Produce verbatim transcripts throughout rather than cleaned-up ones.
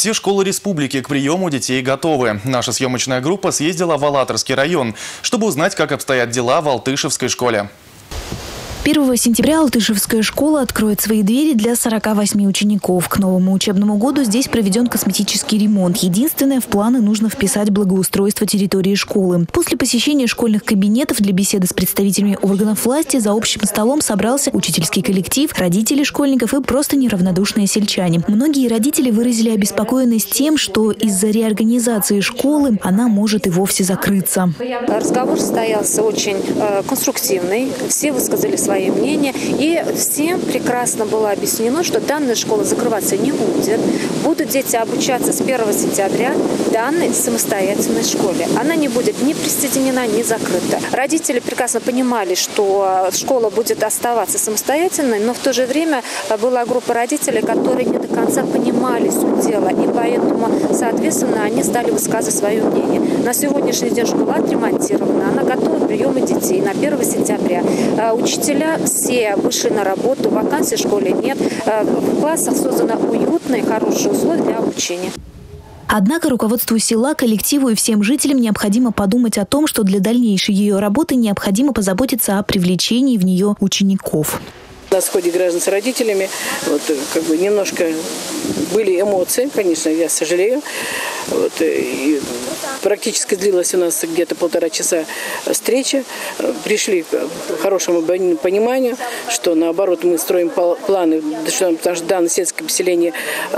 Все школы республики к приему детей готовы. Наша съемочная группа съездила в Алатырский район, чтобы узнать, как обстоят дела в Алтышевской школе. первого сентября Алтышевская школа откроет свои двери для сорока восьми учеников. К новому учебному году здесь проведен косметический ремонт. Единственное, в планы нужно вписать благоустройство территории школы. После посещения школьных кабинетов для беседы с представителями органов власти за общим столом собрался учительский коллектив, родители школьников и просто неравнодушные сельчане. Многие родители выразили обеспокоенность тем, что из-за реорганизации школы она может и вовсе закрыться. Разговор состоялся очень э, конструктивный. Все высказали свои свое мнение. И всем прекрасно было объяснено, что данная школа закрываться не будет. Будут дети обучаться с первого сентября в данной самостоятельной школе. Она не будет ни присоединена, ни закрыта. Родители прекрасно понимали, что школа будет оставаться самостоятельной, но в то же время была группа родителей, которые не до конца понимали суть дела. И поэтому, соответственно, они стали высказывать свое мнение. На сегодняшний день школа отремонтирована, она готова к приему детей на первое сентября. Учителя все вышли на работу, вакансий в школе нет. В классах созданы уютные, хорошие условия для обучения. Однако руководству села, коллективу и всем жителям необходимо подумать о том, что для дальнейшей ее работы необходимо позаботиться о привлечении в нее учеников. На сходе граждан с родителями вот, как бы немножко были эмоции, конечно, я сожалею. Вот, и практически длилась у нас где-то полтора часа встреча. Пришли к хорошему пониманию, что наоборот мы строим планы, потому что данное сельское поселение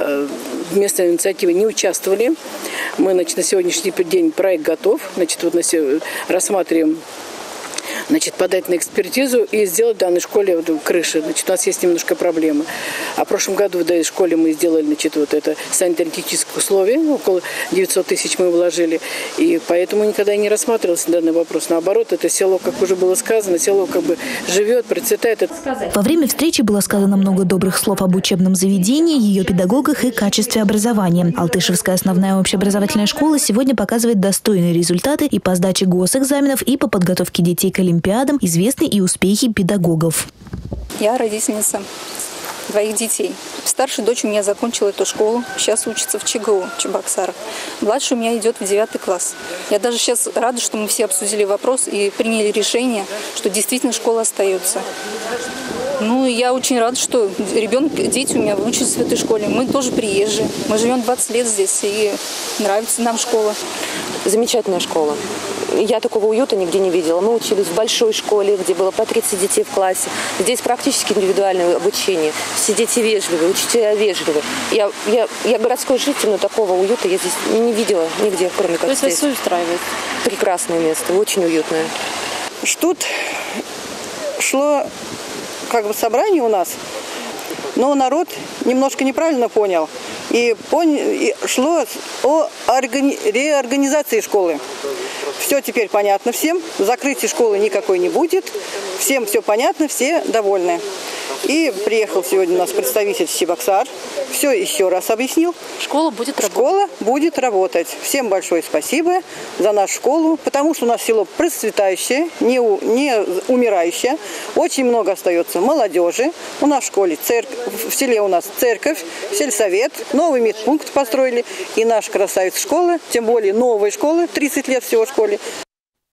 в местной инициативе не участвовали. Мы, значит, на сегодняшний день проект готов, значит, вот на сегодня рассматриваем, значит, подать на экспертизу и сделать в данной школе вот, крыши. Значит, у нас есть немножко проблемы. А в прошлом году в данной школе мы сделали, значит, вот это санитарно-технические условия, около девятисот тысяч мы вложили. И поэтому никогда и не рассматривался данный вопрос. Наоборот, это село, как уже было сказано, село как бы живет, процветает. Во время встречи было сказано много добрых слов об учебном заведении, ее педагогах и качестве образования. Алтышевская основная общеобразовательная школа сегодня показывает достойные результаты и по сдаче госэкзаменов, и по подготовке детей к олимпиадам, известны и успехи педагогов. Я родительница двоих детей. Старшая дочь у меня закончила эту школу, сейчас учится в ЧГУ Чебоксарах. Младшая у меня идет в девятый класс. Я даже сейчас рада, что мы все обсудили вопрос и приняли решение, что действительно школа остается. Ну, я очень рада, что ребенок, дети у меня учатся в этой школе. Мы тоже приезжие. Мы живем двадцать лет здесь, и нравится нам школа. Замечательная школа. Я такого уюта нигде не видела. Мы учились в большой школе, где было по тридцать детей в классе. Здесь практически индивидуальное обучение. Все дети вежливые, учителя вежливые. Я, я, я городской житель, но такого уюта я здесь не видела нигде, кроме как здесь. То есть вас устраивает? Прекрасное место, очень уютное. Тут шло как бы собрание у нас, но народ немножко неправильно понял. И, понял, и шло о органи, реорганизации школы. Все теперь понятно всем, закрытия школы никакой не будет, всем все понятно, все довольны. И приехал сегодня у нас представитель Чебоксар, все еще раз объяснил. Школа будет работать. Школа будет работать. Всем большое спасибо за нашу школу, потому что у нас село процветающее, не, не умирающее. Очень много остается молодежи. У нас в школе церковь, в селе у нас церковь, сельсовет, новый медпункт построили. И наша красавица школа, тем более новая школа, тридцать лет всего в школе.